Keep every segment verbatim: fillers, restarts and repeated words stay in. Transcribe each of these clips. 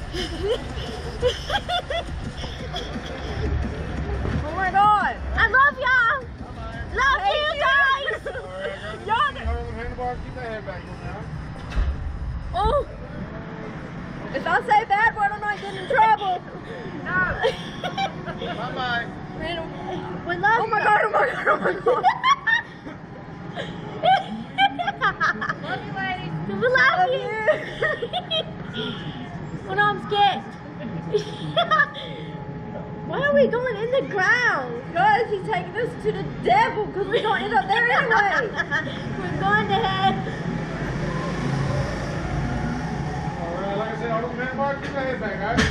Oh my god! I love y'all! Love you guys! Y'all. Keep that head back on now. Oh! If I say bad word, I'm not getting in trouble. Bye bye. We love Oh my you. god! Oh my god! Oh my god! Love you, lady. We love you. Well, no, I'm scared. Why are we going in the ground? Guys, he's taking us to the devil because we're going to end up there anyway. We're going to head. Alright, like I said, hold on the handbar, keep that head back, guys.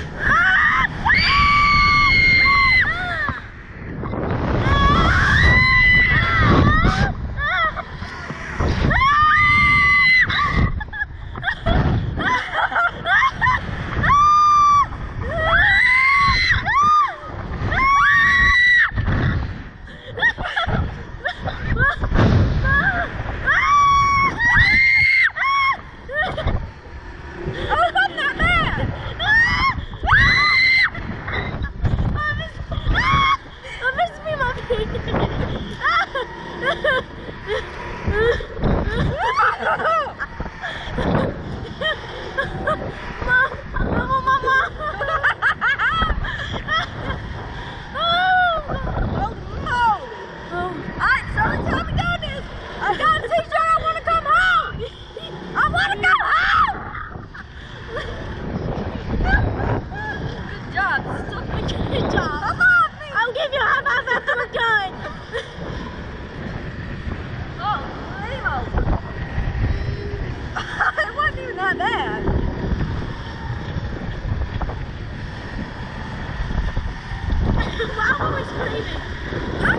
Not bad. Why are we screaming?